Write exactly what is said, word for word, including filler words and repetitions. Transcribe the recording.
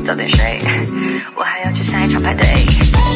早点睡，我还要去下一场派对。